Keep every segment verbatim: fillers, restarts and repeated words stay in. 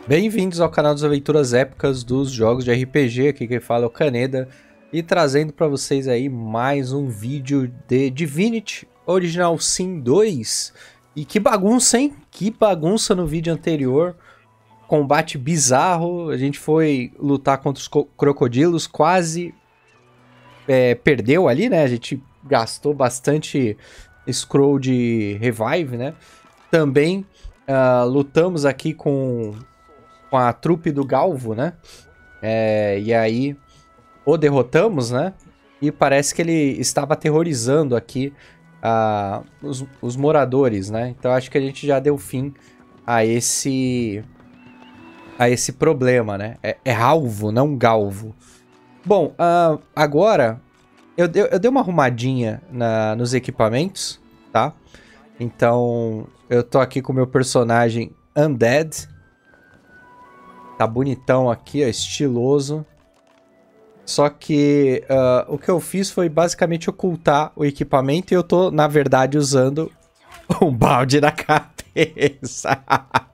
Bem-vindos ao canal das aventuras épicas dos jogos de R P G, aqui quem fala é o Caneda, e trazendo para vocês aí mais um vídeo de Divinity Original Sin dois. E que bagunça, hein? Que bagunça no vídeo anterior, combate bizarro, a gente foi lutar contra os crocodilos, quase é, perdeu ali, né? A gente gastou bastante scroll de revive, né? Também uh, lutamos aqui com... com a trupe do Galvo, né? É, e aí o derrotamos, né? E parece que ele estava aterrorizando aqui uh, os, os moradores, né? Então acho que a gente já deu fim a esse a esse problema, né? É, é alvo, não galvo. Bom, uh, agora eu, eu, eu dei uma arrumadinha na, nos equipamentos, tá? Então eu tô aqui com o meu personagem Undead. Tá bonitão aqui, ó, estiloso. Só que uh, o que eu fiz foi basicamente ocultar o equipamento e eu tô, na verdade, usando um balde na cabeça.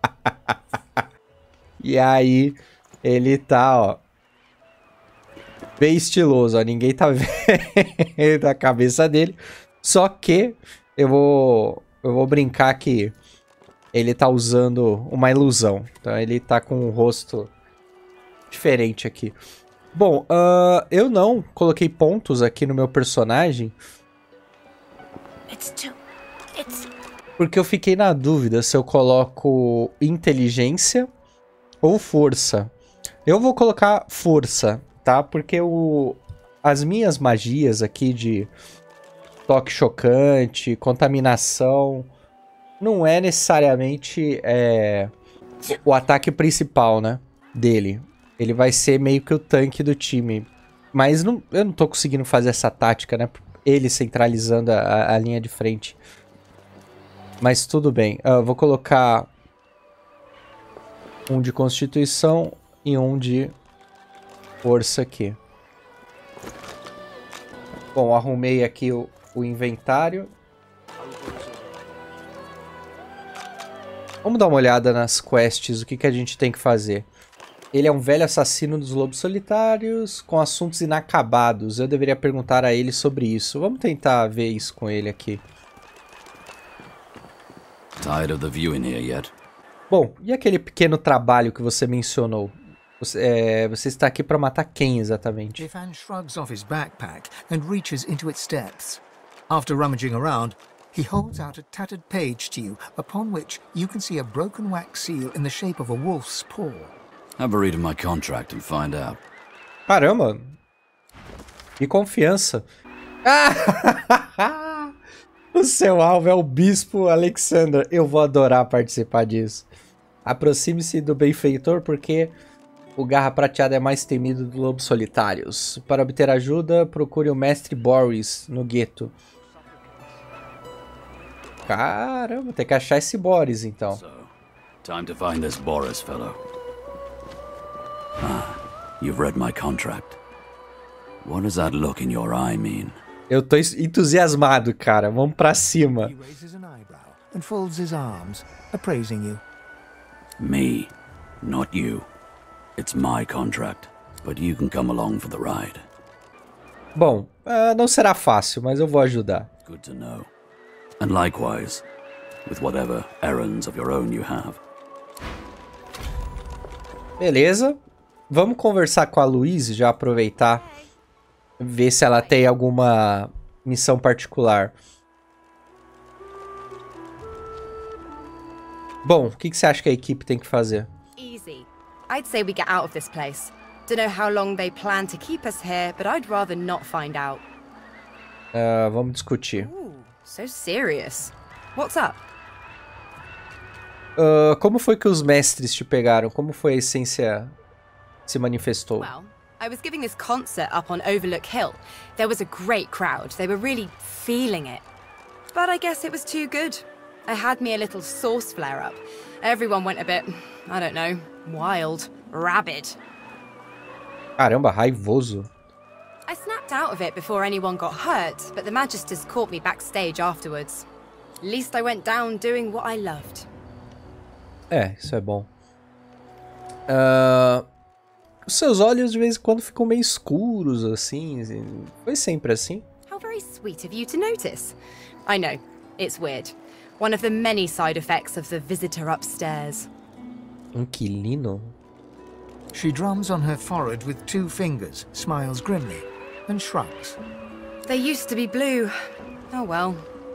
E aí, ele tá, ó, bem estiloso, ó. Ninguém tá vendo a cabeça dele. Só que eu vou, eu vou brincar que ele tá usando uma ilusão. Então ele tá com um rosto diferente aqui. Bom, uh, eu não coloquei pontos aqui no meu personagem. It's too... It's... Porque eu fiquei na dúvida se eu coloco inteligência ou força. Eu vou colocar força, tá? Porque o, as minhas magias aqui de toque chocante, contaminação... não é necessariamente é, o ataque principal, né, dele. Ele vai ser meio que o tanque do time. Mas não, eu não tô conseguindo fazer essa tática, né? Ele centralizando a, a linha de frente. Mas tudo bem. Eu vou colocar um de constituição e um de força aqui. Bom, arrumei aqui o, o inventário. Vamos dar uma olhada nas quests, o que, que a gente tem que fazer. Ele é um velho assassino dos lobos solitários, com assuntos inacabados. Eu deveria perguntar a ele sobre isso. Vamos tentar ver isso com ele aqui. Tired of the view in here yet? Bom, e aquele pequeno trabalho que você mencionou? Você, é, você está aqui para matar quem exatamente? Ifan shrugs off his backpack and reaches into its depths. After rummaging around, he holds out a tattered page to you, upon which you can see a broken wax seal in the shape of a wolf's paw. Have a read of my contract and find out. Caramba! Que confiança! Ah! O seu alvo é o Bispo Alexander. Eu vou adorar participar disso. Aproxime-se do benfeitor porque o Garra Prateada é mais temido dos lobos solitários. Para obter ajuda, procure o Mestre Boris no gueto. Caramba, tem que achar esse Boris, então. So, time to find this Boris fellow. Ah, you've read my contract. What does that look in your eye mean? Eu tô entusiasmado, cara. Vamos pra cima. He raises an eyebrow and folds his arms, appraising you. Me, not you. It's my contract, but you can come along for the ride. Bom, uh, não será fácil, mas eu vou ajudar. Good to know. And likewise, with whatever errands of your own you have. Beleza. Vamos conversar com a Louise, já aproveitar, ver se ela tem alguma missão particular. Bom, o que, que você acha que a equipe tem que fazer? Easy. I'd say we get out of this place. Don't know how long they plan to keep us here, but I'd rather not find out. Uh, vamos discutir. Ooh, so serious. What's up? Uh, como foi que os mestres te pegaram? Como foi a essência se manifestou? Well, I was giving this concert up on Overlook Hill. There was a great crowd. They were really feeling it. But I guess it was too good. I had me a little source flare-up. Everyone went a bit, I don't know, wild, rabid. Caramba, raivoso. I snapped out of it before anyone got hurt, but the Magisters caught me backstage afterwards. At least I went down doing what I loved. É, isso é bom. Uh, os seus olhos de vez em quando ficam meio escuros, assim. Foi sempre assim? How very sweet of you to notice. I know, it's weird. One of the many side effects of the visitor upstairs. Inquilino? She drums on her forehead with two fingers, smiles grimly, and shrugs. They used to be blue. Oh well.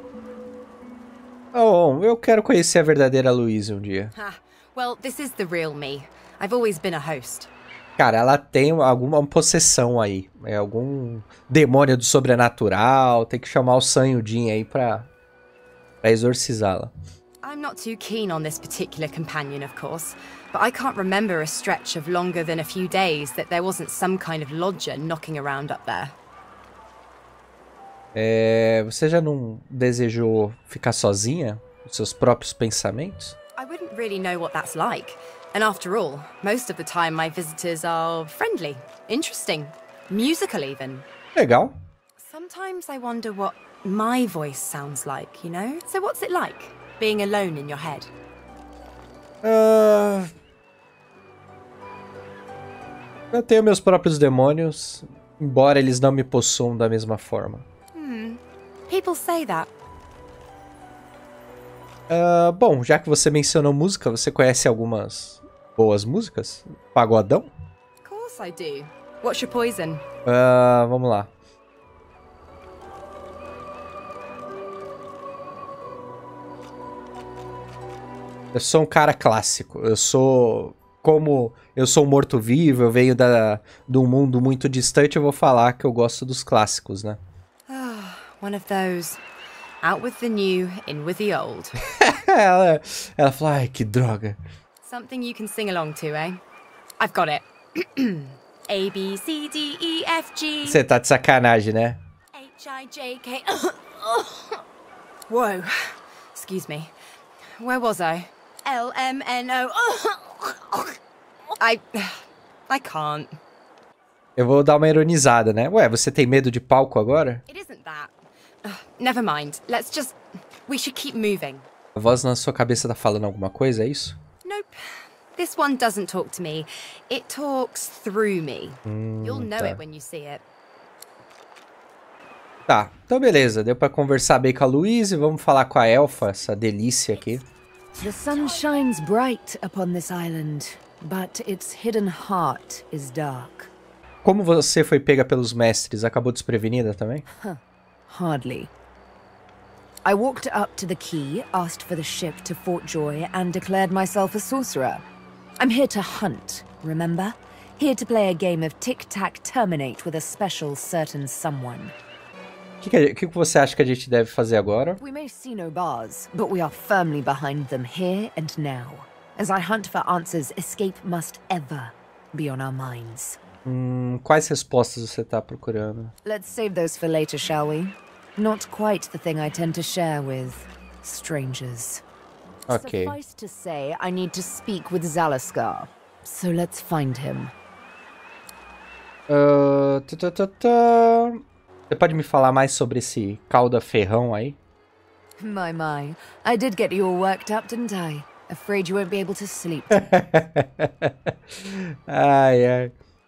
Oh, eu quero conhecer a verdadeira Louise um dia. Ah, well, this is the real me. I've always been a host. Cara, ela tem alguma possessão aí. É algum demônio do sobrenatural. Tem que chamar o Sanhudin aí pra, pra exorcizá-la. I'm not too keen on this particular companion, of course, but I can't remember a stretch of longer than a few days that there wasn't some kind of lodger knocking around up there. É, você já não desejou ficar sozinha? Os seus próprios pensamentos? I wouldn't really know what that's like. And after all, most of the time my visitors are friendly, interesting, musical even. Legal. Sometimes I wonder what my voice sounds like, you know? So what's it like, being alone in your head? Uh... Eu tenho meus próprios demônios, embora eles não me possuam da mesma forma. Hmm. People say that. Uh, bom, já que você mencionou música, você conhece algumas boas músicas? Pagodão? Of course I do. What's your poison? Uh, vamos lá. Eu sou um cara clássico. Eu sou... Como eu sou um morto-vivo, eu venho da, de um mundo muito distante, eu vou falar que eu gosto dos clássicos, né? Ah, one of those. Out with the new, in with the old. ela, ela falou, ai, que droga. Something you can sing along to, eh? I've got it. A, B, C, D, E, F, G. Você tá de sacanagem, né? H, I, J, K. Whoa. Excuse me. Where was I? L, M, N, O. I... I can't. Eu vou dar uma ironizada, né? Ué, você tem medo de palco agora? It isn't that. Uh, never mind. Let's just... We should keep moving. A voz na sua cabeça tá falando alguma coisa, é isso? Nope. This one doesn't talk to me. It talks through me. Hum, You'll know tá. it when you see it. Tá, então beleza. Deu pra conversar bem com a Louise. Vamos falar com a Elfa, essa delícia aqui. The sun shines bright upon this island, but its hidden heart is dark. Como você foi pega pelos mestres, acabou desprevenida também? Huh. Hardly. I walked up to the quay, asked for the ship to Fort Joy, and declared myself a sorcerer. I'm here to hunt, remember? Here to play a game of tic-tac-terminate with a special certain someone. O que, que, que você acha que a gente deve fazer agora? We may see no bars, but we are firmly behind them here and now. As I hunt for answers, escape must ever be on our minds. Hum, quais respostas você tá procurando? Let's save those for later, shall we? Not quite the thing I tend to share with strangers. Ok. Suffice to say, I need to speak with Zalaskar. So let's find him. Uh, tá, tá, tá, tá. Você pode me falar mais sobre esse cauda ferrão aí? My, my. I did get you all worked up, didn't I? Afraid you won't be able to sleep. Ai, ai.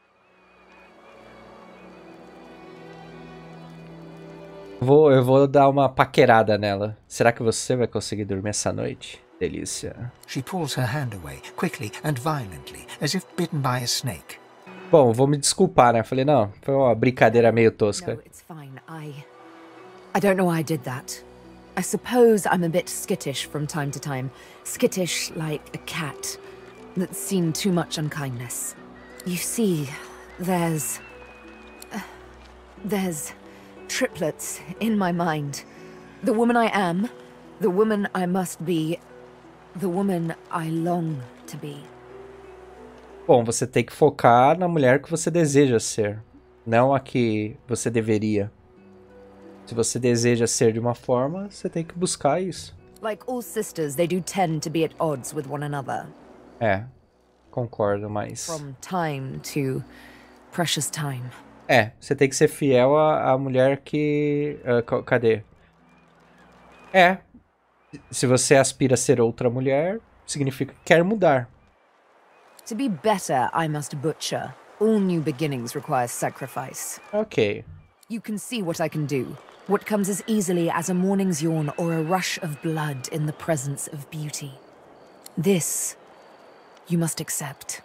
Vou, eu vou dar uma paquerada nela. Será que você vai conseguir dormir essa noite? Delícia. She pulls her hand away, quickly and violently, as if bitten by a snake. Bom, vou me desculpar, né? Falei, não, foi uma brincadeira meio tosca. No, it's fine. I... I don't know why I did that. I suppose I'm a bit skittish from time to time. Skittish like a cat that's seen too much unkindness. You see, there's... Uh, there's triplets in my mind. The woman I am, the woman I must be, the woman I long to be. Bom, você tem que focar na mulher que você deseja ser, não a que você deveria. Se você deseja ser de uma forma, você tem que buscar isso. Like all sisters, they do tend to be at odds with one another. É, concordo, mas... From time to precious time. É, você tem que ser fiel à, à mulher que... Uh, cadê? É, se você aspira a ser outra mulher, significa que quer mudar. To be better, I must butcher. All new beginnings require sacrifice. Ok. You can see what I can do. What comes as easily as a morning's yawn or a rush of blood in the presence of beauty. This, you must accept.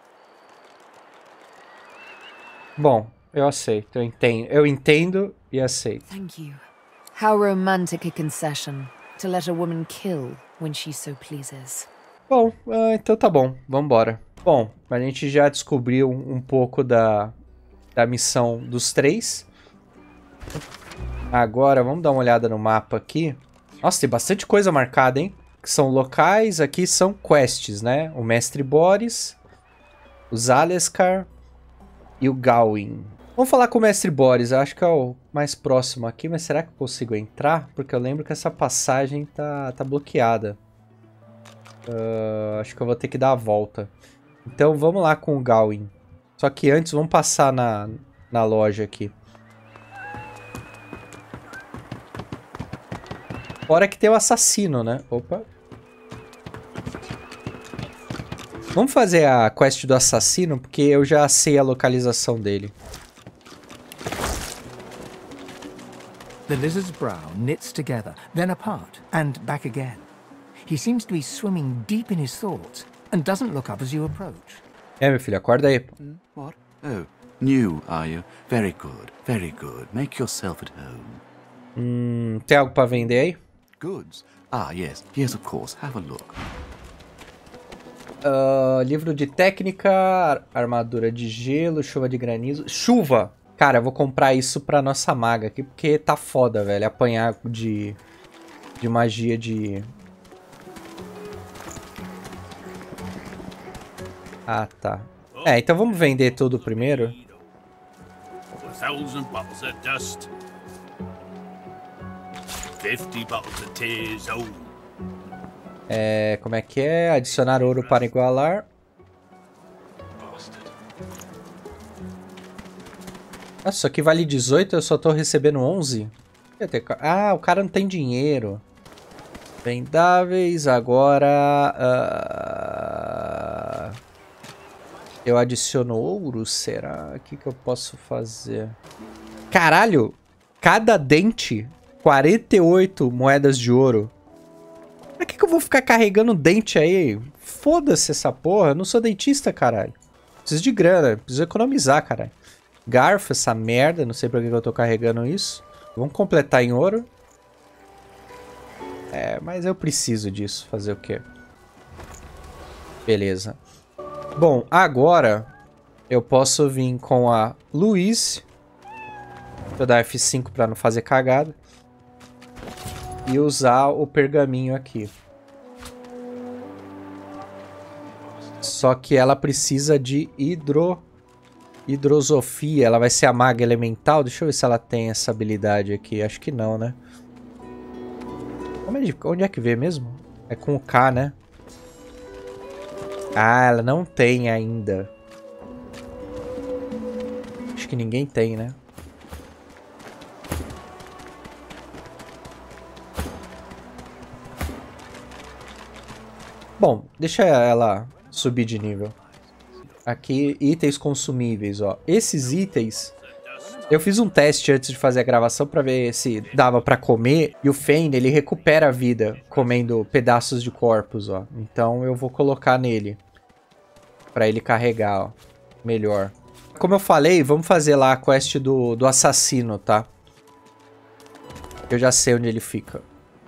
Bom, eu aceito, eu entendo, eu entendo e aceito. Thank you. How romantic a concession, to let a woman kill when she so pleases. Bom, uh, então tá bom, vambora. Bom, a gente já descobriu um pouco da, da missão dos três. Agora, vamos dar uma olhada no mapa aqui. Nossa, tem bastante coisa marcada, hein? Que são locais, aqui são quests, né? O Mestre Boris, os Aleskar e o Gawain. Vamos falar com o Mestre Boris, acho que é o mais próximo aqui, mas será que eu consigo entrar? Porque eu lembro que essa passagem tá, tá bloqueada. Uh, acho que eu vou ter que dar a volta. Então vamos lá com o Gawain. Só que antes vamos passar na, na loja aqui. Fora que tem o assassino, né? Opa. Vamos fazer a quest do assassino, porque eu já sei a localização dele. The lizard's brow knits together, then apart, and back again. He seems to be swimming deep in his thoughts, and doesn't look up as you approach. É, meu filho, acorda aí. What? Oh, new, are you? Very good, very good. Make yourself at home. Hum, tem algo pra vender aí? Goods? Ah, yes, yes, of course. Have a look. Uh, livro de técnica, armadura de gelo, chuva de granizo. Chuva! Cara, eu vou comprar isso pra nossa maga aqui, porque tá foda, velho. Apanhar de, de magia de... Ah, tá. É, então vamos vender tudo primeiro. A thousand bottles of dust. Fifty bottles of tears old. É, como é que é? Adicionar ouro para igualar. Nossa, isso aqui vale dezoito, eu só tô recebendo onze? Ah, o cara não tem dinheiro. Vendáveis, agora... Uh, eu adiciono ouro, será? O que, que eu posso fazer? Caralho! Cada dente, quarenta e oito moedas de ouro. Pra que, que eu vou ficar carregando dente aí? Foda-se essa porra, eu não sou dentista, caralho. Preciso de grana, preciso economizar, caralho. Garfo, essa merda, não sei pra que eu tô carregando isso. Vamos completar em ouro. É, mas eu preciso disso, fazer o quê? Beleza. Bom, agora eu posso vir com a Luiz. Vou dar F cinco pra não fazer cagada. E usar o pergaminho aqui. Só que ela precisa de hidro... hidrosofia. Ela vai ser a maga elemental. Deixa eu ver se ela tem essa habilidade aqui. Acho que não, né? Onde é que vê mesmo? É com o K, né? Ah, ela não tem ainda. Acho que ninguém tem, né? Bom, deixa ela subir de nível. Aqui, itens consumíveis, ó. Esses itens... Eu fiz um teste antes de fazer a gravação pra ver se dava pra comer. E o Fane, ele recupera a vida comendo pedaços de corpos, ó. Então eu vou colocar nele. Pra ele carregar, ó. Melhor. Como eu falei, vamos fazer lá a quest do, do assassino, tá? Eu já sei onde ele fica.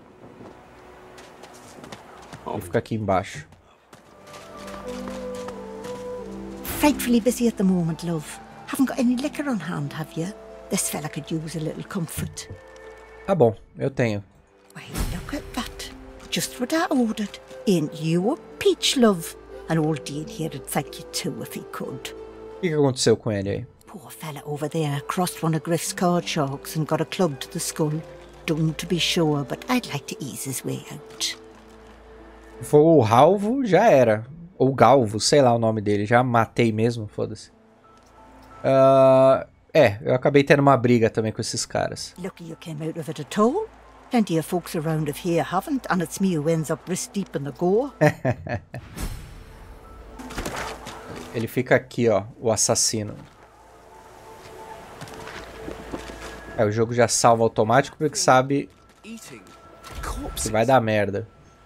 Ele fica aqui embaixo. Frightfully busy at the moment, love. Haven't got any liquor on hand, have you? This fella could use a little comfort. Tá bom, eu tenho. Why, look at that. Just what I ordered. Ain't you a peach, love? And old Dean here'd thank you too if he could. O que, que aconteceu com ele aí? Poor fella over there crossed one of Griff's card sharks and got a club to the skull. Don't to be sure, but I'd like to ease his way out. Se for o Ralvo, já era. Ou Galvo, sei lá o nome dele. Já matei mesmo, foda-se. Uh, é, eu acabei tendo uma briga também com esses caras. Lucky you came out of it at all. Plenty of folks around of here haven't, and it's me who ends up wrist deep in the gore. Ele fica aqui, ó, o assassino. É, o jogo já salva automático porque sabe que vai dar merda.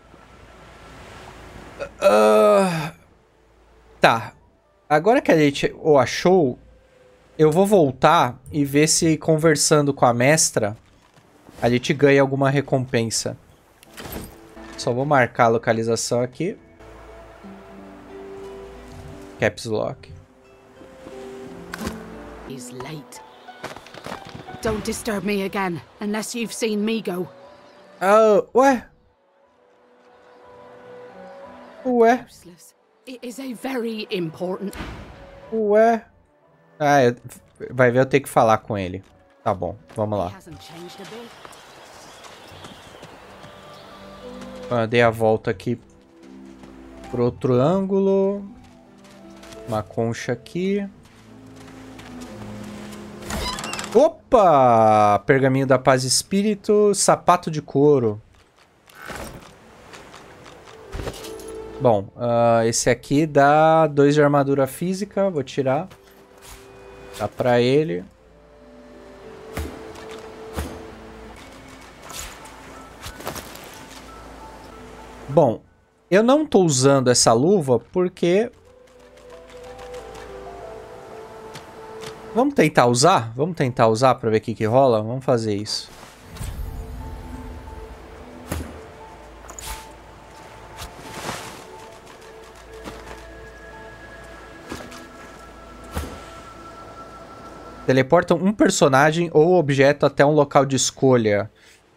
Uh, tá. Agora que a gente o achou, eu vou voltar e ver se conversando com a mestra a gente ganha alguma recompensa. Só vou marcar a localização aqui. Caps Lock. He's late. Don't disturb me again, unless you've seen me go. Oh, ué? Ué? It is a very important... Ué? Ah, eu, vai ver eu tenho que falar com ele. Tá bom, vamos lá. Eu dei a volta aqui por outro ângulo. Uma concha aqui. Opa! Pergaminho da paz e espírito, sapato de couro. Bom, uh, esse aqui dá dois de armadura física, vou tirar. Dá pra ele. Bom, eu não tô usando essa luva porque... Vamos tentar usar? Vamos tentar usar pra ver o que que rola? Vamos fazer isso. Teleportam um personagem ou objeto até um local de escolha.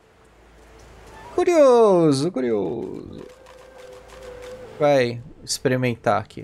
Curioso, curioso. Vai experimentar aqui.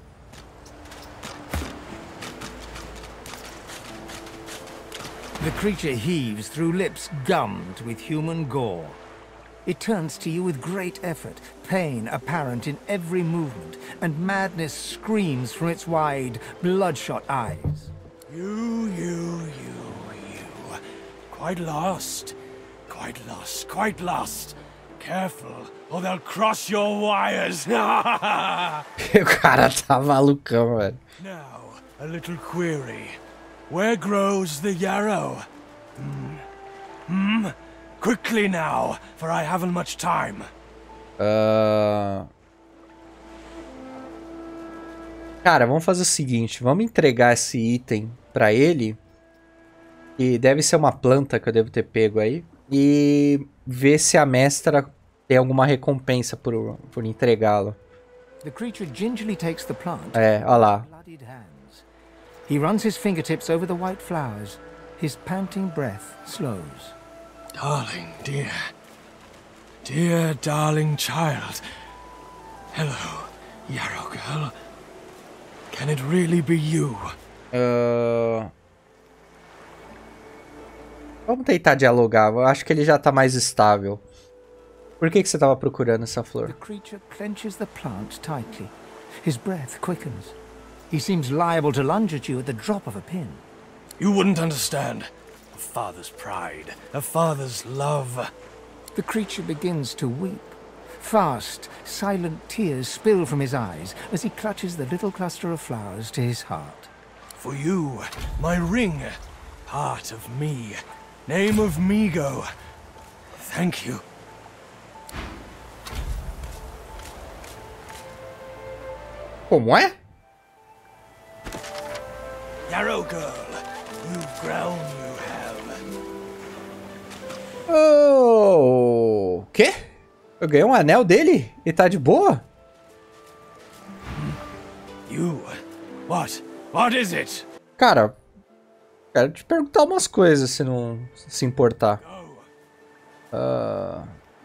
The creature heaves through lips gummed with human gore. It turns to you with great effort, pain apparent in every movement, and madness screams from its wide, bloodshot eyes. You, you, you, you. Quite lost. Quite lost. Quite lost. Careful, or they'll cross your wires. O cara tá malucão, velho. Now, a little query. Where grows the yarrow? Hmm? Hmm? Quickly now, for I haven't much time. Uh... Cara, vamos fazer o seguinte. Vamos entregar esse item pra ele. E deve ser uma planta que eu devo ter pego aí. E ver se a mestra tem alguma recompensa por, por entregá-lo. The creature gingerly takes the plant. É, olha lá. He runs his fingertips over the white flowers. His panting breath slows. Darling, dear. Dear, darling child. Hello, Yarrow girl. Can it really be you? Uh... Vamos tentar dialogar. Eu acho que ele já tá mais estável. Por que que você tava procurando essa flor? The creature clenches the plant tightly. His breath quickens. He seems liable to lunge at you at the drop of a pin. You wouldn't understand. A father's pride, a father's love. The creature begins to weep. Fast, silent tears spill from his eyes as he clutches the little cluster of flowers to his heart. For you, my ring, part of me, name of Migo. Thank you. Como é? Yarrow girl, you've grown, you have. Oh, o quê? Eu ganhei um anel dele? E tá de boa? You, what? What is it? Cara, quero te perguntar umas coisas, se não se importar. Uh...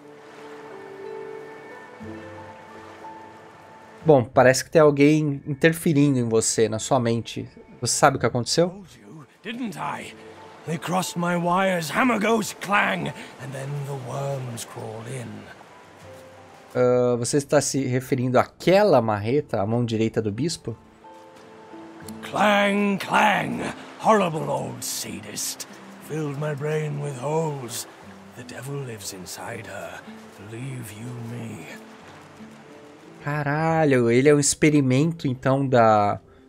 Bom, parece que tem alguém interferindo em você, na sua mente. Você sabe o que aconteceu? Didn't I? They crossed my wires, hammer goes clang, and then the worms crawl in. Uh, você está se referindo àquela marreta, a mão direita do bispo? Clang, clang, horrible old sadist. Filled my brain with holes. The devil lives inside her. Believe you me. Caralho, ele é um experimento, então, da...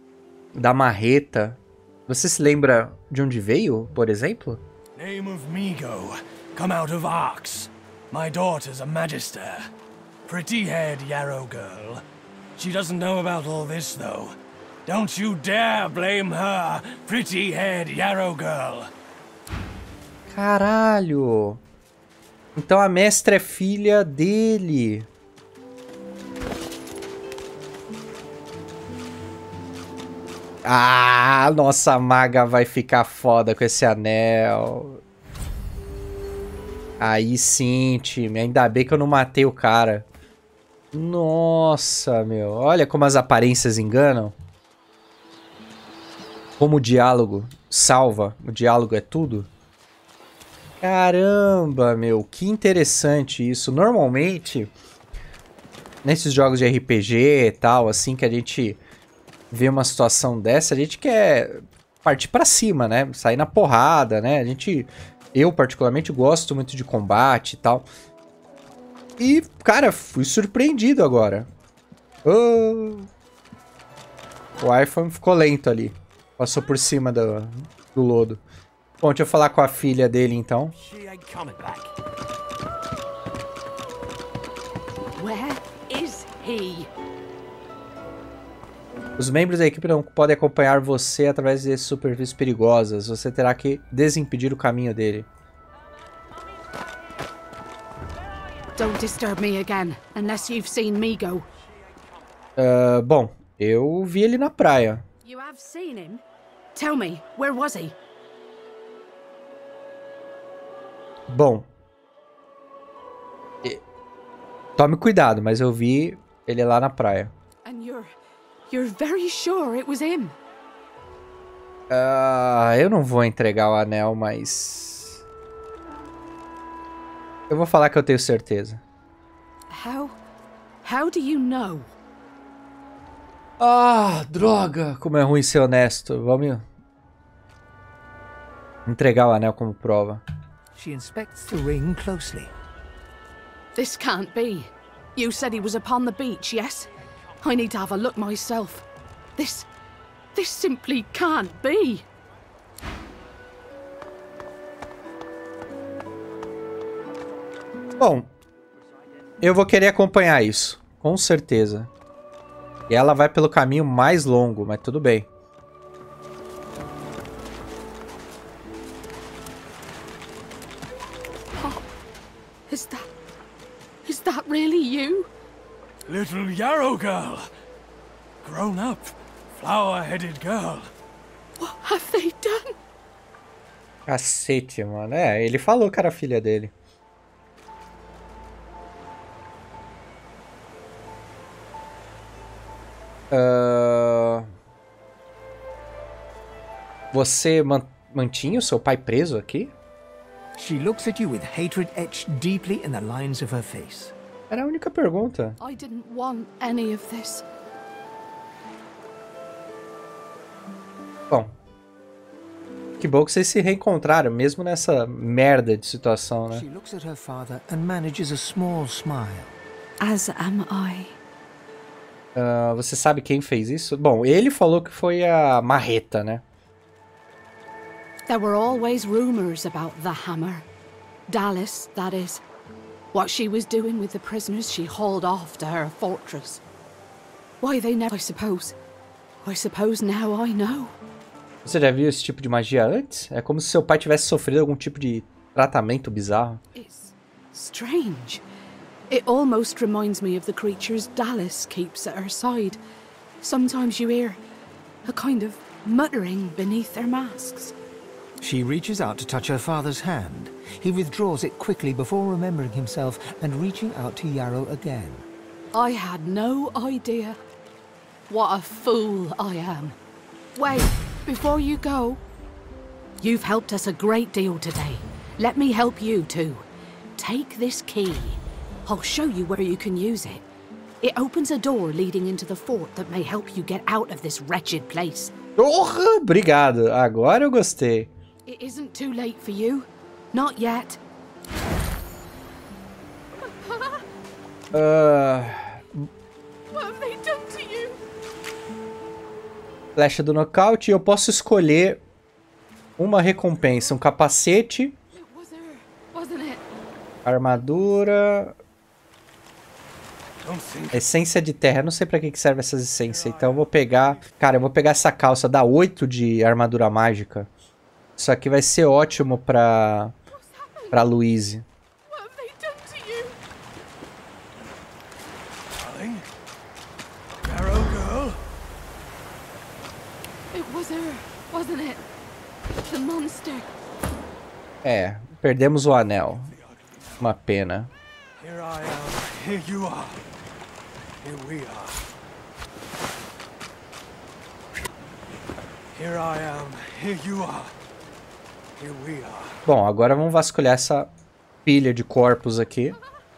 da marreta, você se lembra de onde veio, por exemplo? Name of Migo, come out of Arx. My daughter's a magister. Pretty-haired Yarrow girl. She doesn't know about all this, though. Don't you dare blame her, pretty-haired Yarrow girl. Caralho! Então a mestra é filha dele. Ah, nossa maga vai ficar foda com esse anel. Aí sim, time. Ainda bem que eu não matei o cara. Nossa, meu. Olha como as aparências enganam. Como o diálogo salva. O diálogo é tudo. Caramba, meu. Que interessante isso. Normalmente, nesses jogos de R P G e tal, assim, que a gente vê uma situação dessa, a gente quer partir pra cima, né? Sair na porrada, né? A gente... Eu, particularmente, gosto muito de combate e tal. E, cara, fui surpreendido agora. Oh. O iPhone ficou lento ali. Passou por cima do, do lodo. Bom, deixa eu falar com a filha dele, então. Where is he? Os membros da equipe não podem acompanhar você através de superfícies perigosas. Você terá que desimpedir o caminho dele. Don't disturb me again, unless you've seen Migo. Uh, bom, eu vi ele na praia. You have seen him? Tell me, where was he? Bom. Tome cuidado, mas eu vi ele lá na praia. And you're... you're very sure it was him? Uh, eu não vou entregar o anel, mas... eu vou falar que eu tenho certeza. How... how do you know? Ah, droga! Como é ruim ser honesto. Vamos entregar o anel como prova. She inspects the ring closely. This can't be. You said he was upon the beach, yes? I need to have a look myself. This... this simply can't be. Bom, eu vou querer acompanhar isso, com certeza. E ela vai pelo caminho mais longo, mas tudo bem. Oh, is that... is that really you? Little Yarrow girl. Grown up, flower-headed girl. What have they done? Cacete, mano. É, ele falou que era filha dele. Uh... Você man mantinha o seu pai preso aqui? She looks at you with hatred etched deeply in the lines of her face. Era a única pergunta. I didn't want any of this. Bom. Que bom que vocês se reencontraram, mesmo nessa merda de situação, né? She looks at her father and manages a small smile. As am I. Uh, você sabe quem fez isso? Bom, ele falou que foi a marreta, né? There were always rumors about the hammer. Dallas, that is. What she was doing with the prisoners she hauled off to her fortress. Why they never, I suppose. I suppose now I know. Você já viu esse tipo de magia antes? É como se seu pai tivesse sofrido algum tipo de tratamento bizarro. It's strange. It almost reminds me of the creatures Dallas keeps at her side. Sometimes you hear a kind of muttering beneath their masks. She reaches out to touch her father's hand. He withdraws it quickly before remembering himself and reaching out to Yarrow again. I had no idea. What a fool I am. Wait, before you go. You've helped us a great deal today. Let me help you too. Take this key. I'll show you where you can use it. It opens a door leading into the fort that may help you get out of this wretched place. Porra, obrigado. Agora eu gostei. It isn't too late for you. Not yet. Uh... What have they done to you? Flecha do nocaute. E eu posso escolher uma recompensa. Um capacete. Armadura. Essência de terra. Eu não sei pra que que serve essas essências. Então eu vou pegar... Cara, eu vou pegar essa calça. Dá oito de armadura mágica. Isso aqui vai ser ótimo pra... Pra Louise. É, perdemos o anel. Uma pena. Here I am, here you are, here we are. Here I am, here you are, here we are. Bom, agora vamos vasculhar essa pilha de corpos aqui.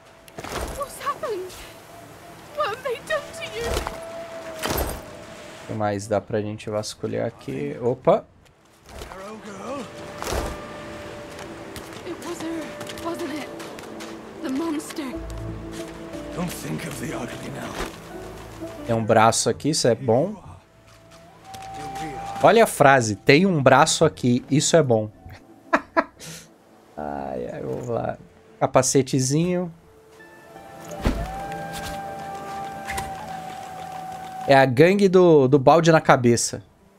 O que mais dá pra gente vasculhar aqui? Opa! Tem um braço aqui, isso é bom. Olha a frase, tem um braço aqui, isso é bom. Ai, ai, vamos lá. Capacetezinho. É a gangue do, do balde na cabeça.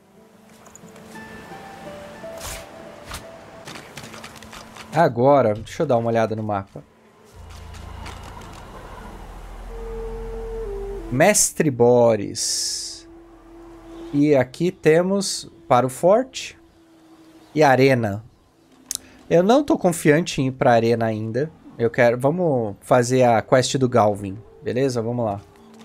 Agora, deixa eu dar uma olhada no mapa. Mestre Boris. E aqui temos para o forte e arena. Eu não tô confiante em ir pra arena ainda. Eu quero... Vamos fazer a quest do Galvin, beleza? Vamos lá.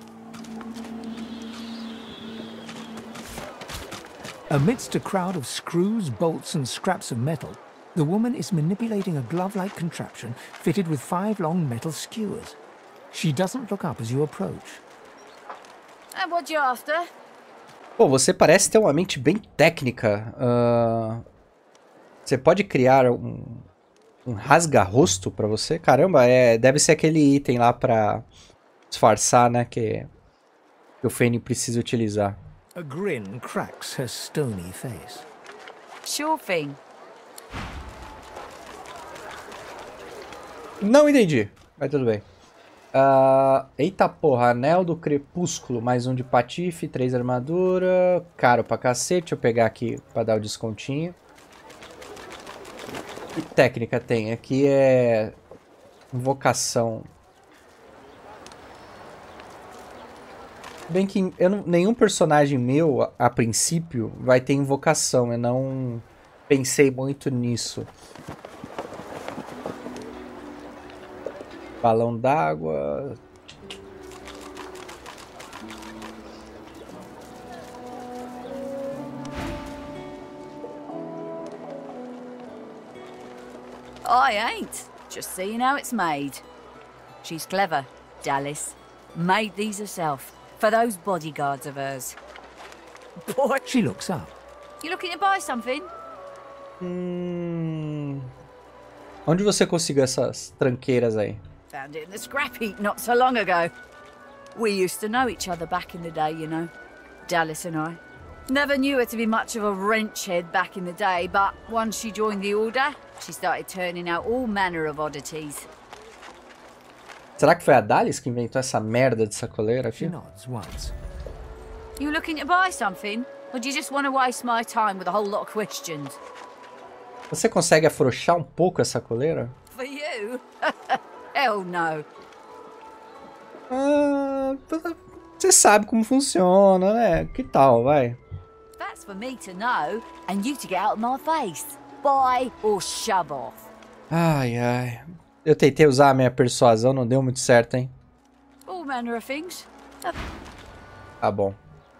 Amidst a crowd of screws, bolts and scraps of metal, the woman is manipulating a glove-like contraption fitted with five long metal skewers. She doesn't look up as you approach. And what you after? Pô, você parece ter uma mente bem técnica. Uh, você pode criar um, um rasga-rosto pra você? Caramba, é, deve ser aquele item lá pra disfarçar, né? Que, que o Fane precisa utilizar. A grin cracks her stony face. Sure thing. Não entendi, mas tudo bem. Uh, eita porra, anel do crepúsculo, mais um de patife, três armadura, caro pra cacete, deixa eu pegar aqui pra dar o descontinho. Que técnica tem? Aqui é invocação. Bem que eu não, nenhum personagem meu, a, a princípio, vai ter invocação, eu não pensei muito nisso. Balão d'água. I ain't. Just seeing how it's made. She's clever, Dallis. Made these herself. For those bodyguards of hers. Boy, she looks up. You looking to buy something? Hum... Onde você conseguiu essas tranqueiras aí? Found it in the scrap heap not so long ago. We used to know each other back in the day, you know. Dallis and I. Never knew her to be much of a wrench head back in the day, but once she joined the Order, she started turning out all manner of oddities. Será que foi a Dallis que inventou essa merda de sacoleira aqui? She nods once. You looking to buy something? Or do you just want to waste my time with a whole lot of questions? Você consegue afrouxar um pouco essa coleira? For you? Hell no. Ah, você sabe como funciona, né? Que tal, vai? That's for me to know, and you to get out of my face. Buy or shove off. Ai, ai. Eu tentei usar a minha persuasão, não deu muito certo, hein? All manner of things. Tá bom.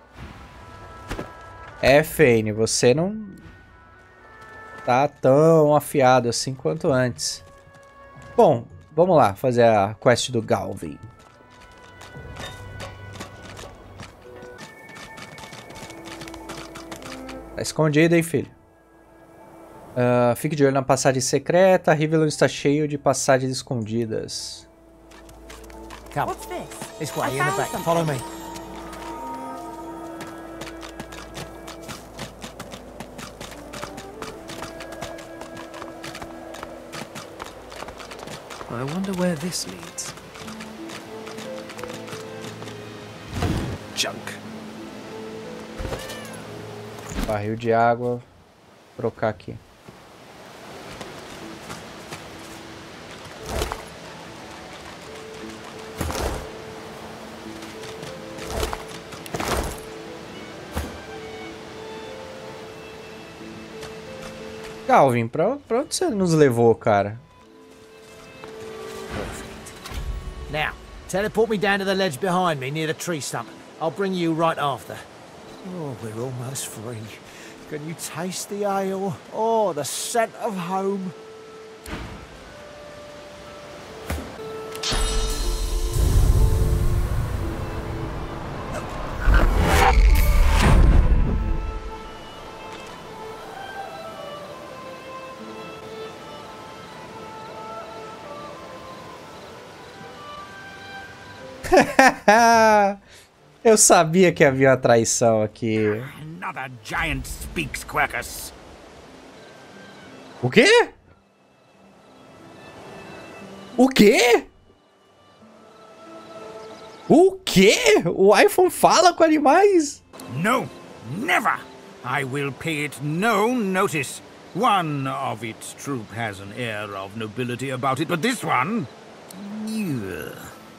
É, Fane, você não tá tão afiado assim quanto antes. Bom, vamos lá fazer a quest do Galvin. Tá escondido, hein, filho? Uh, fique de olho na passagem secreta. Rivellon está cheio de passagens escondidas. Come. What's this? This way I in the found back. something. Follow me. I wonder where this leads. Junk. Barril de água. Vou trocar aqui. Calvin, pra, pra onde você nos levou, cara? Now, teleport me down to the ledge behind me near the tree stump. I'll bring you right after. Oh, we're almost free. Can you taste the ale? Oh, the scent of home. Eu sabia que havia uma traição aqui. Another giant speaks, Quercus. O quê? O quê? O quê? O iPhone fala com animais? No, never. I will pay it no notice. One of its troop has an air of nobility about it, but this one... Yeah.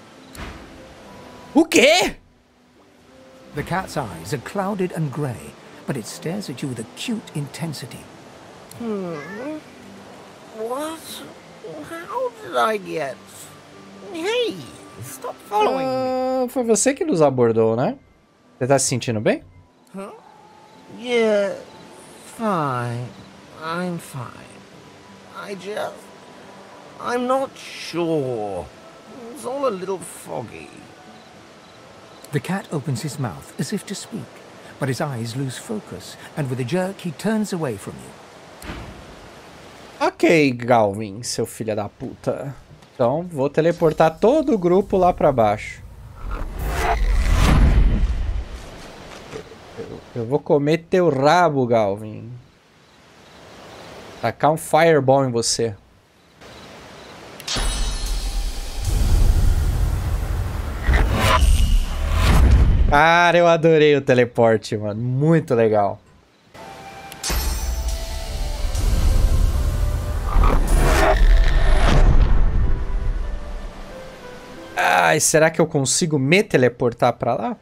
O quê? The cat's eyes are clouded and grey, but it stares at you with acute intensity. Hmm. What? How did I get... Hey, stop following me. Uh, foi você que nos abordou, né? Você tá se sentindo bem? Huh? Yeah, fine. I'm fine. I just... I'm not sure. It's all a little foggy. The cat opens his mouth as if to speak, but his eyes lose focus, and with a jerk he turns away from you. Ok, Galvin, seu filho da puta. Então, vou teleportar todo o grupo lá pra baixo. Eu, eu vou comer teu rabo, Galvin. Tacar um fireball em você. Cara, eu adorei o teleporte, mano. Muito legal. Ai, será que eu consigo me teleportar pra lá?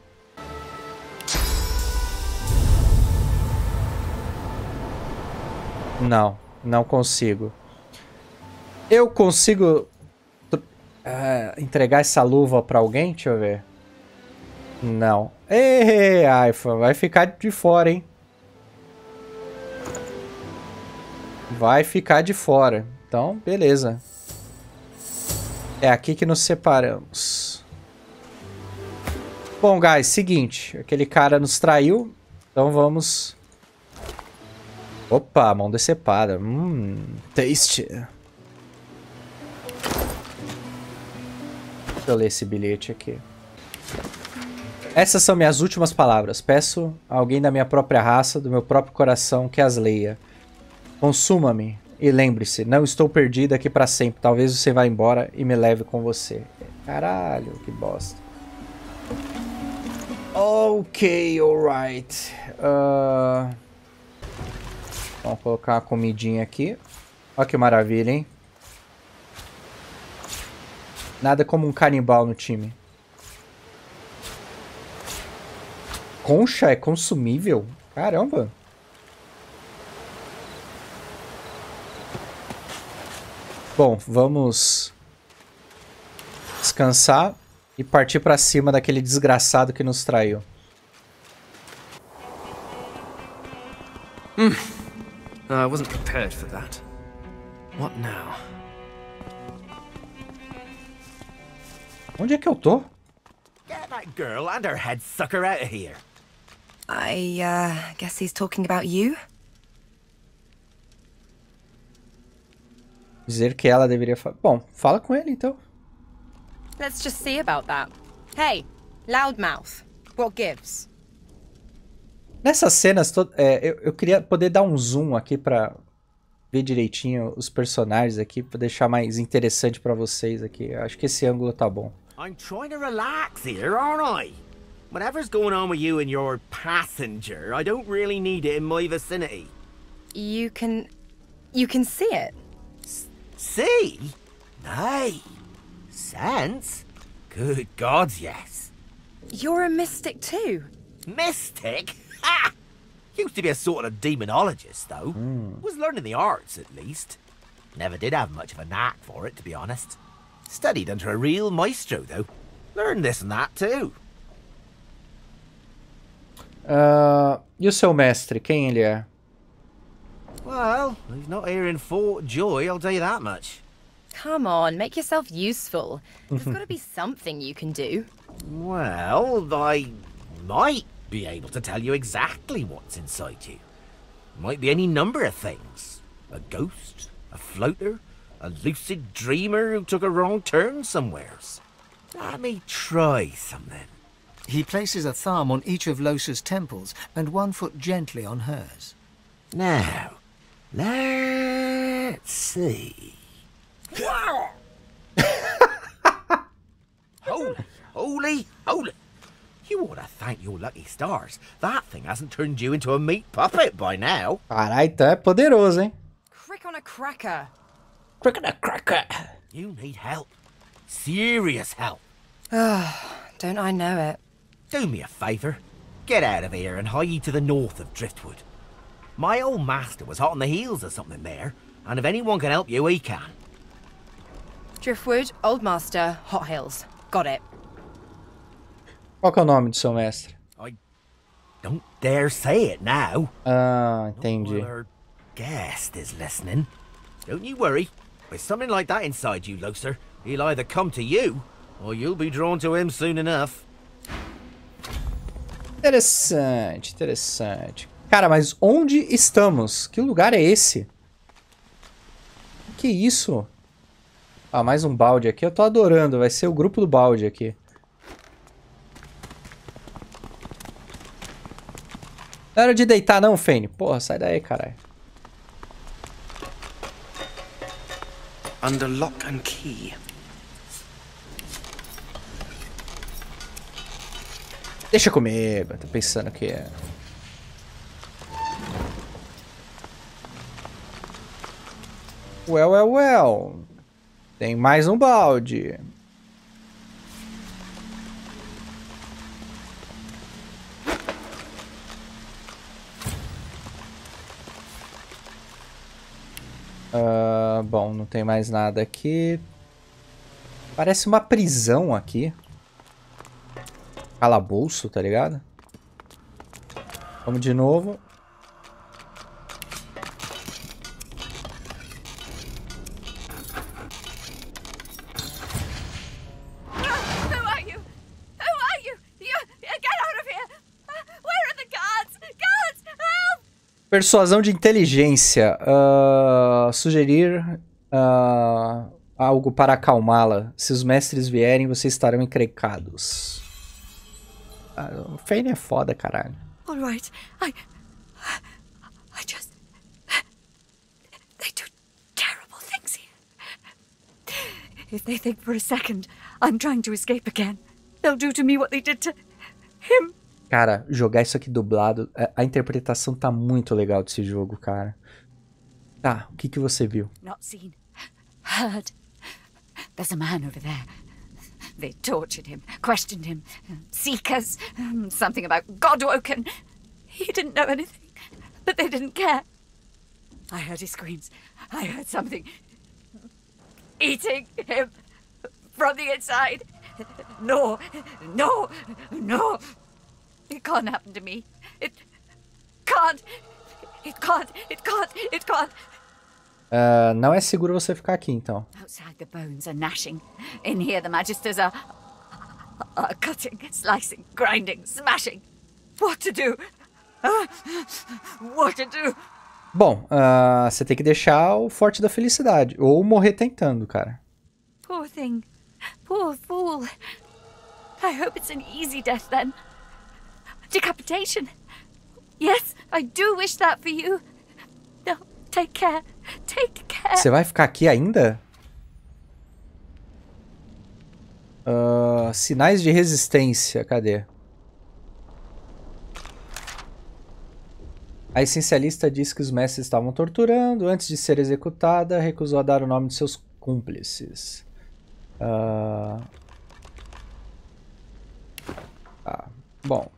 Não, não consigo. Eu consigo uh, entregar essa luva pra alguém? Deixa eu ver. Não. Ei, iPhone, vai ficar de fora, hein? Vai ficar de fora. Então, beleza. É aqui que nos separamos. Bom, guys, seguinte. Aquele cara nos traiu. Então vamos... Opa, mão decepada. Hum, tasty. Deixa eu ler esse bilhete aqui. Essas são minhas últimas palavras. Peço a alguém da minha própria raça, do meu próprio coração, que as leia. Consuma-me. E lembre-se, não estou perdido aqui pra sempre. Talvez você vá embora e me leve com você. Caralho, que bosta. Ok, alright. Uh... Vamos colocar uma comidinha aqui. Olha que maravilha, hein? Nada como um canibal no time. Concha é consumível? Caramba. Bom, vamos descansar e partir pra cima daquele desgraçado que nos traiu. Hmm. I wasn't prepared for that. What now? Onde é que eu tô? Get that girl and her head sucker out of here. I, uh, guess he's talking about you? Dizer que ela deveria falar. Bom, fala com ele então. Let's just see about that. Hey, loudmouth. What gives? Nessas cenas, to... é, eu, eu queria poder dar um zoom aqui pra, ver direitinho os personagens aqui pra deixar mais interessante pra vocês aqui. Eu acho que esse ângulo tá bom. I'm trying to relax here, aren't I? Whatever's going on with you and your passenger, I don't really need it in my vicinity. You can... you can see it. S see? Nay. Sense? Good gods, yes. You're a mystic too. Mystic? Ha! Used to be a sort of demonologist, though. Mm. Was learning the arts, at least. Never did have much of a knack for it, to be honest. Studied under a real maestro, though. Learned this and that, too. Uh, e o seu mestre, quem ele é? Well, he's not here in Fort Joy, I'll tell you that much. Come on, make yourself useful. There's got to be something you can do. Well, I might be able to tell you exactly what's inside you. Might be any number of things. A ghost, a floater, a lucid dreamer who took a wrong turn somewheres. Let me try something. He places a thumb on each of Losa's temples and one foot gently on hers. Now, let's see. Holy, holy, holy. You ought to thank your lucky stars. That thing hasn't turned you into a meat puppet by now. Caralho, então é poderoso, hein? Crick on a cracker. Crick on a cracker. You need help. Serious help. Don't I know it? Do me a favour. Get out of here and hie to the north of Driftwood. My old master was hot on the heels of something there, and if anyone can help you, he can. Driftwood, Old Master, Hot Hills. Got it. Qual que é o nome do seu mestre? I don't dare say it now. Ah, entendi. Well, our guest is listening. Don't you worry. With something like that inside you, Loser, he'll either come to you, or you'll be drawn to him soon enough. Interessante, interessante. Cara, mas onde estamos? Que lugar é esse? Que isso? Ah, mais um balde aqui. Eu tô adorando. Vai ser o grupo do balde aqui. Não era de deitar não, Fane. Porra, sai daí, caralho. Under lock and key. Deixa comigo. Tô pensando que é... Well, well, well. Tem mais um balde. Uh, bom, não tem mais nada aqui. Parece uma prisão aqui. Calabouço, tá ligado? Vamos de novo. Persuasão de inteligência. Uh, sugerir uh, algo para acalmá-la. Se os mestres vierem, vocês estarão encrencados. Uh, o Fane é foda, caralho. All right. I... I just... They do terrible things here. If they think for a second I'm trying to escape again, they'll do to me what they did to him. Cara, jogar isso aqui dublado, a interpretação tá muito legal desse jogo, cara. Tá, o que que você viu? Not seen. Heard. There's a man over there. They tortured him, questioned him. Seekers, something about Godwoken. He didn't know anything, but they didn't care. I heard his screams. I heard something eating him from the inside. No, no, no. It can't happen to me. It can't. It can't. It can't. It can't. Uh, não é seguro você ficar aqui, então. Outside the bones are gnashing. In here the magisters are, are cutting, slicing, grinding, smashing. What to do? Uh, what to do? Bom, uh, você tem que deixar o Forte da Felicidade. Ou morrer tentando, cara. Poor thing. Poor fool. I hope it's an easy death then. Decapitation. Yes, I do wish that for you. No, take care. Take care. Você vai ficar aqui ainda? Uh, sinais de resistência, cadê? A essencialista disse que os mestres estavam torturando. Antes de ser executada, recusou a dar o nome de seus cúmplices. Uh... Ah, bom.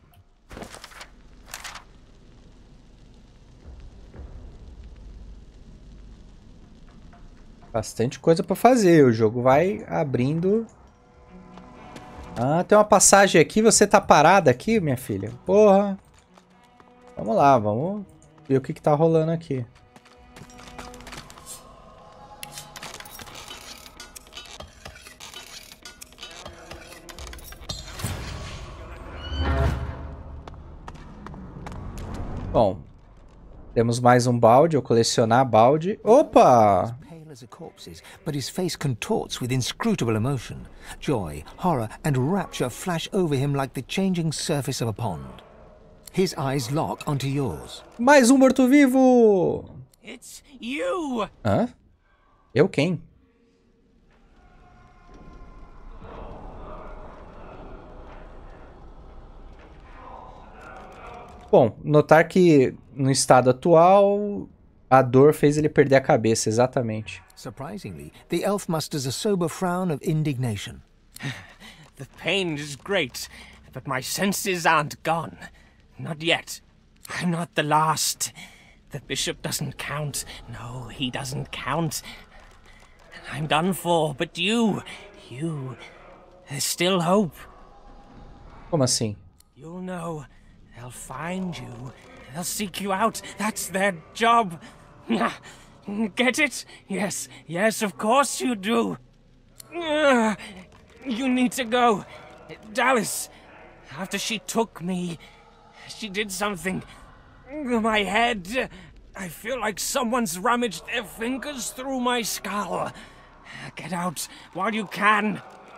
Bastante coisa pra fazer. O jogo vai abrindo. Ah, tem uma passagem aqui. Você tá parada aqui, minha filha? Porra. Vamos lá, vamos ver o que que tá rolando aqui. Bom, temos mais um balde. Eu colecionar balde. Opa! As a corpse's, but his face contorts with inscrutable emotion. Joy, horror, and rapture flash over him like the changing surface of a pond. His eyes lock onto yours. Mais um morto-vivo! It's you! Hã? Eu quem? Bom, notar que no estado atual a dor fez ele perder a cabeça, exatamente. Surprisingly, the elf musters a sober frown of indignation. The pain is great, but my senses aren't gone. Not yet. I'm not the last. The bishop doesn't count. No, he doesn't count. I'm done for, but you, you, there's still hope. Como assim? You'll know. They'll find you. They'll seek you out. That's their job. Get it? Yes, yes, of course you do. You need to go. Dallis, after she took me, she did something. My head. I feel like someone's rummaged their fingers through my skull. Get out while you can.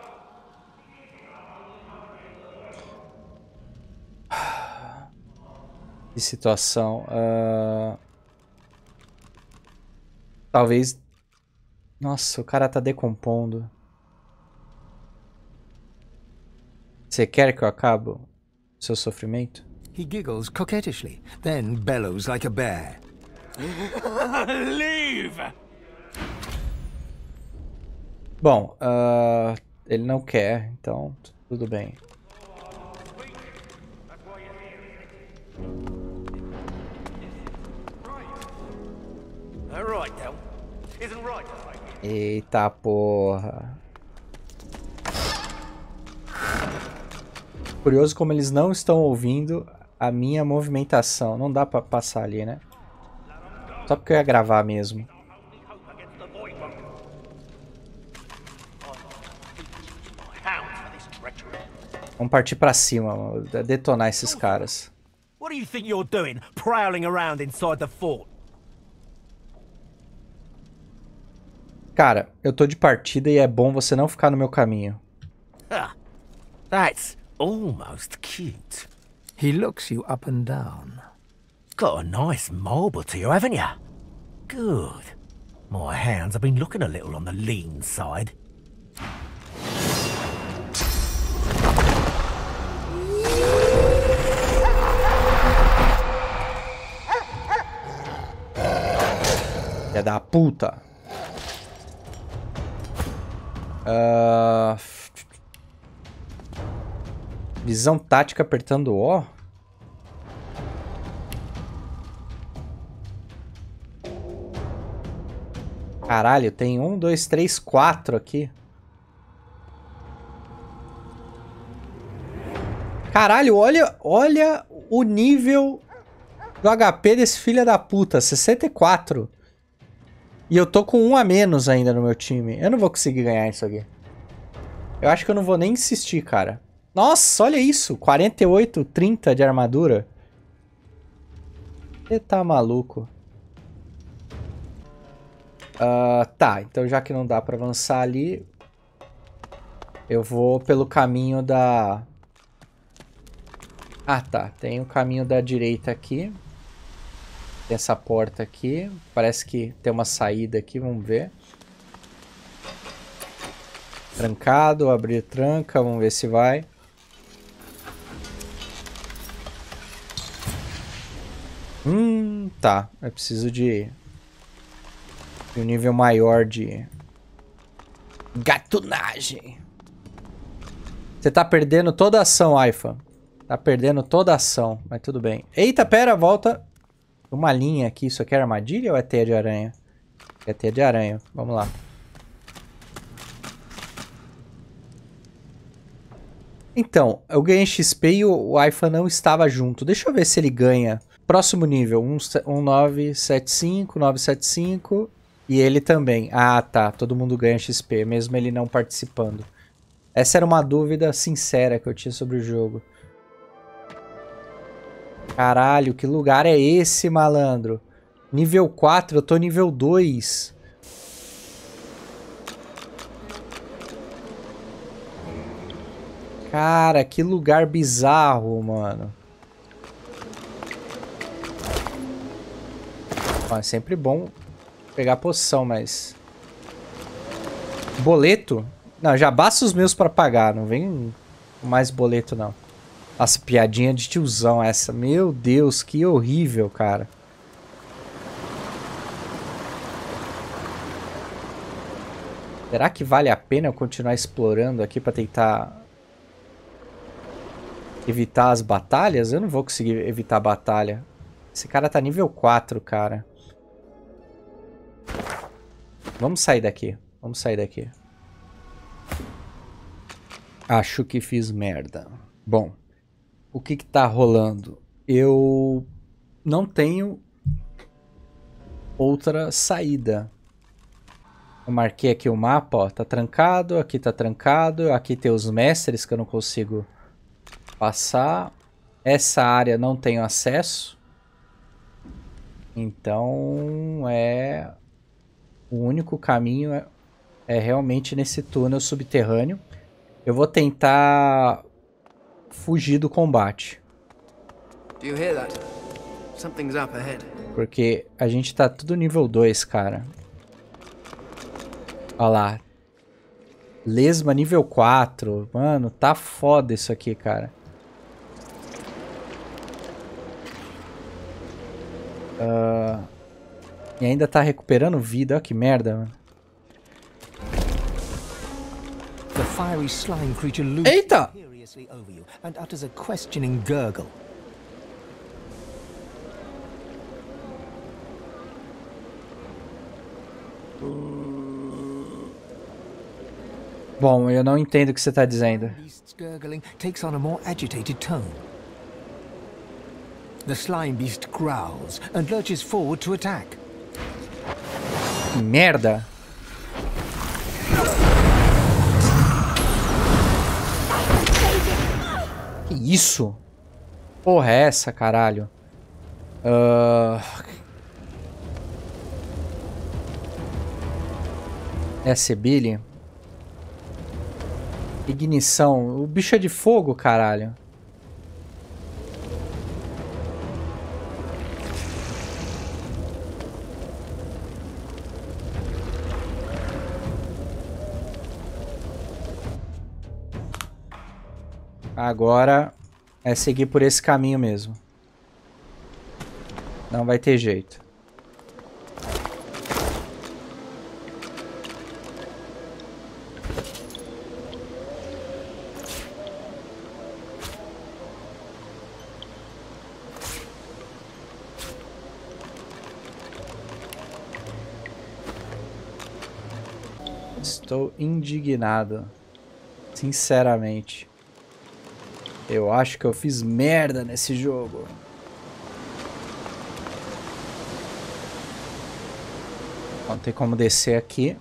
Que situação. Uh... Talvez... Nossa, o cara tá decompondo. Você quer que eu acabe o seu sofrimento? He giggles coquettishly, then bellows like a bear. Leave! Bom, uh... ele não quer, então tudo bem. Eita porra. Curioso como eles não estão ouvindo a minha movimentação. Não dá pra passar ali, né? Só porque eu ia gravar mesmo. Vamos partir pra cima, mano. Detonar esses caras. What do you think you're doing, prowling around inside the fort? Cara, eu tô de partida e é bom você não ficar no meu caminho. Ah, that's almost cute. He looks you up and down. Got a nice marble to you, haven't you? Good. My hands have been looking a little on the lean side. Filha da puta. Uh... Visão tática apertando O. Caralho, tem um, dois, três, quatro aqui. Caralho, olha, olha o nível do H P desse filho da puta, sessenta e quatro. E eu tô com um a menos ainda no meu time. Eu não vou conseguir ganhar isso aqui. Eu acho que eu não vou nem insistir, cara. Nossa, olha isso. quarenta e oito, trinta de armadura. Você tá maluco. Uh, tá, então já que não dá pra avançar ali, eu vou pelo caminho da... Ah, tá. Tem o caminho da direita aqui. Tem essa porta aqui. Parece que tem uma saída aqui, vamos ver. Trancado, abrir tranca, vamos ver se vai. Hum, tá. Eu preciso de, de um nível maior de gatunagem. Você tá perdendo toda a ação, Aifa. Tá perdendo toda a ação, mas tudo bem. Eita, pera, volta. Uma linha aqui. Isso aqui é armadilha ou é teia de aranha? É teia de aranha. Vamos lá. Então, eu ganhei X P e o Aifa não estava junto. Deixa eu ver se ele ganha. Próximo nível, um nove sete cinco, nove sete cinco. E ele também. Ah, tá. Todo mundo ganha X P, mesmo ele não participando. Essa era uma dúvida sincera que eu tinha sobre o jogo. Caralho, que lugar é esse, malandro? Nível quatro, eu tô nível dois. Cara, que lugar bizarro, mano. Ó, é sempre bom pegar poção, mas... Boleto? Não, já basta os meus pra pagar. Não vem mais boleto, não. Nossa, piadinha de tiozão essa. Meu Deus, que horrível, cara. Será que vale a pena eu continuar explorando aqui pra tentar evitar as batalhas? Eu não vou conseguir evitar a batalha. Esse cara tá nível quatro, cara. Vamos sair daqui. Vamos sair daqui. Acho que fiz merda. Bom, o que que tá rolando? Eu não tenho outra saída. Eu marquei aqui o mapa, ó. Tá trancado, aqui tá trancado. Aqui tem os mestres que eu não consigo passar. Essa área não tenho acesso. Então, é... O único caminho é, é realmente nesse túnel subterrâneo. Eu vou tentar fugir do combate. Do you hear that? Something's up ahead. Porque a gente tá tudo nível dois, cara. Olha lá. Lesma nível quatro. Mano, tá foda isso aqui, cara. Uh, e ainda tá recuperando vida. Olha que merda, mano. The fiery slime creature looms imperiously over you and utters a questioning gurgle. Bom, eu não entendo o que você tá dizendo. Beast's gurgling takes on a more agitated tone. The slime beast growls and lurches forward to attack. Que merda. Que isso? Porra é essa, caralho? Uh... Essa é Billy? Ignição. O bicho é de fogo, caralho. Agora é seguir por esse caminho mesmo. Não vai ter jeito. Estou indignado. Sinceramente. Eu acho que eu fiz merda nesse jogo. Não tem como descer aqui.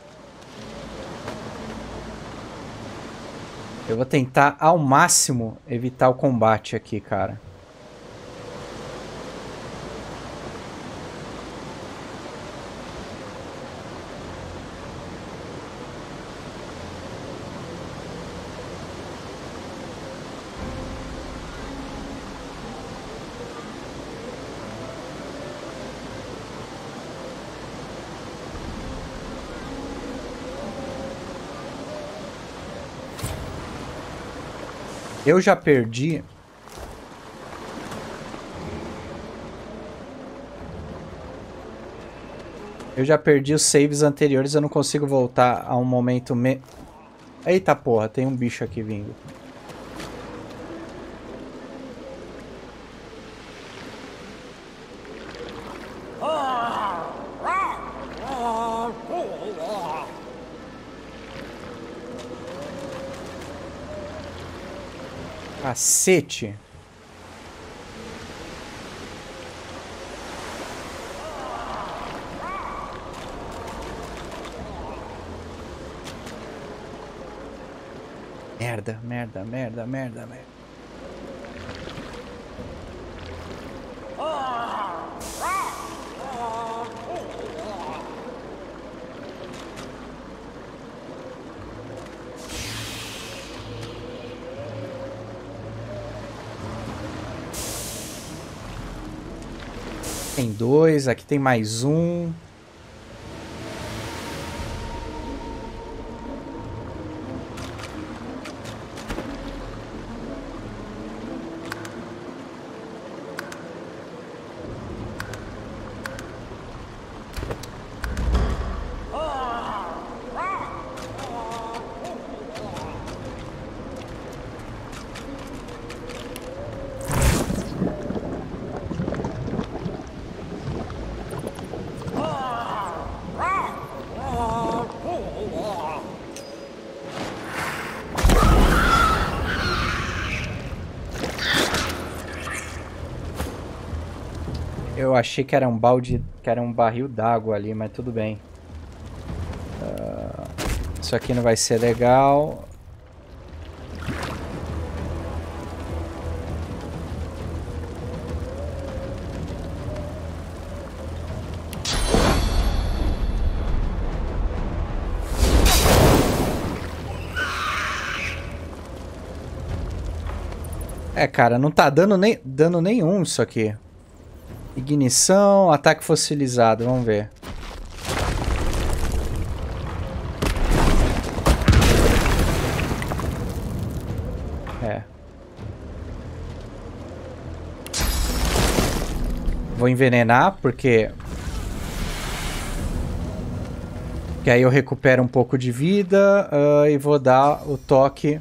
Eu vou tentar ao máximo evitar o combate aqui, cara. Eu já perdi... Eu já perdi os saves anteriores, eu não consigo voltar a um momento... Me... Eita porra, tem um bicho aqui vindo. Cacete. Merda, merda, merda, merda, merda. Tem dois, aqui tem mais um. Eu achei que era um balde, que era um barril d'água ali, mas tudo bem. Uh, isso aqui não vai ser legal. É, cara, não tá dando nem dano nenhum isso aqui. Ignição, ataque fossilizado, vamos ver. É. Vou envenenar, porque... Que aí eu recupero um pouco de vida uh, e vou dar o toque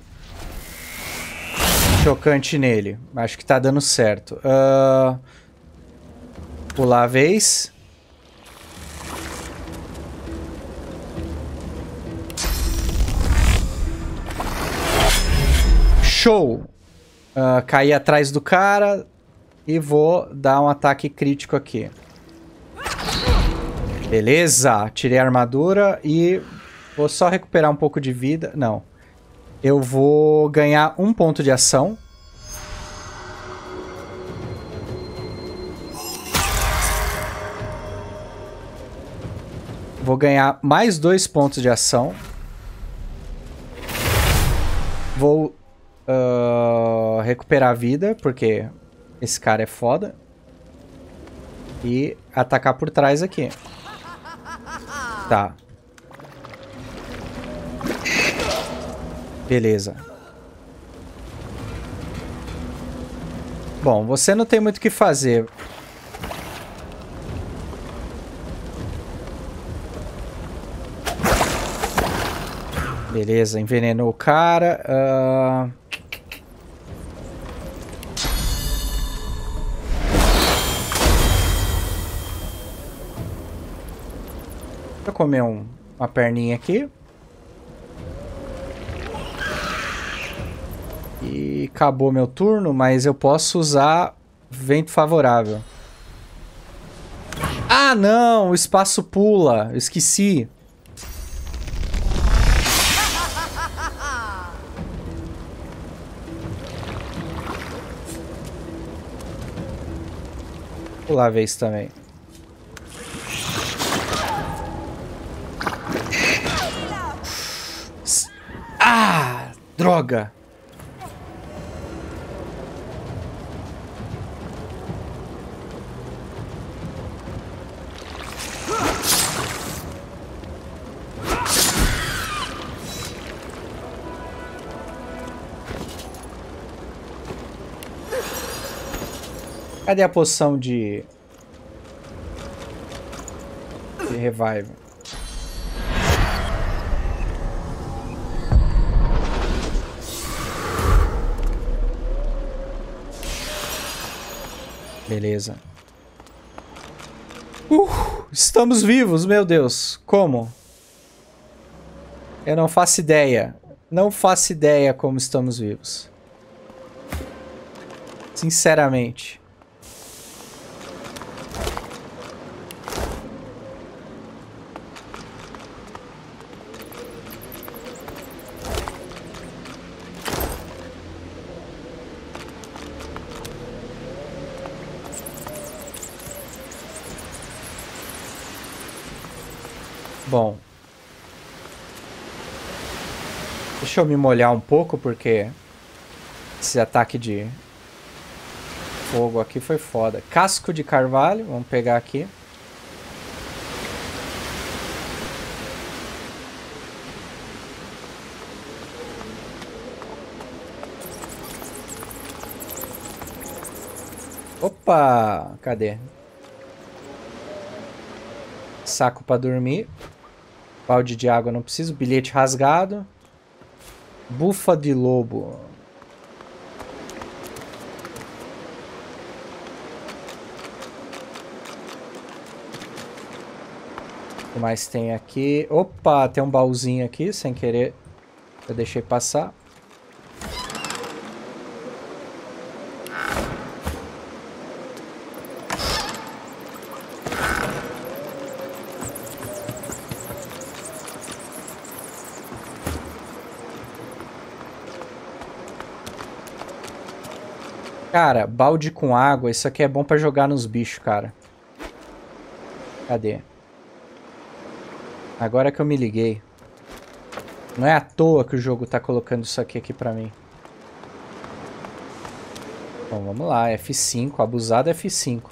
chocante nele. Acho que tá dando certo. Uh... Pular a vez. Show! Uh, caí atrás do cara e vou dar um ataque crítico aqui. Beleza! Tirei a armadura e vou só recuperar um pouco de vida. Não. Eu vou ganhar um ponto de ação. Vou ganhar mais dois pontos de ação. Vou uh, recuperar a vida, porque esse cara é foda. E atacar por trás aqui. Tá. Beleza. Bom, você não tem muito o que fazer. Beleza, envenenou o cara. Uh... Vou comer um, uma perninha aqui. E acabou meu turno, mas eu posso usar vento favorável. Ah, não! O espaço pula. Eu esqueci. Pular a vez também. Ah! Droga! Cadê a poção de... de revive? Beleza. Uh, estamos vivos, meu Deus. Como? Eu não faço ideia. Não faço ideia como estamos vivos. Sinceramente. Bom. Deixa eu me molhar um pouco, porque esse ataque de fogo aqui foi foda. Casco de carvalho, vamos pegar aqui. Opa, cadê? Saco pra dormir. Balde de água não preciso. Bilhete rasgado. Bufa de lobo. O que mais tem aqui? Opa, tem um baúzinho aqui, sem querer. Eu deixei passar. Cara, balde com água, isso aqui é bom pra jogar nos bichos, cara. Cadê? Agora que eu me liguei. Não é à toa que o jogo tá colocando isso aqui, aqui pra mim. Bom, vamos lá. F cinco, abusado F cinco.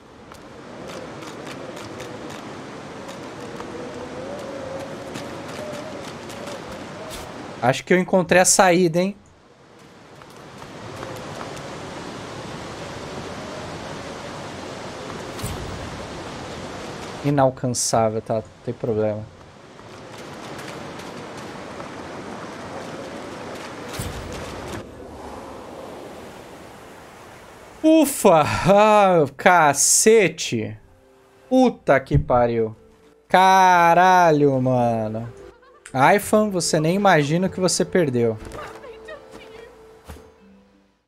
Acho que eu encontrei a saída, hein? Inalcançável, tá? Não tem problema. Ufa! Ah, cacete! Puta que pariu! Caralho, mano! iPhone, você nem imagina o que você perdeu.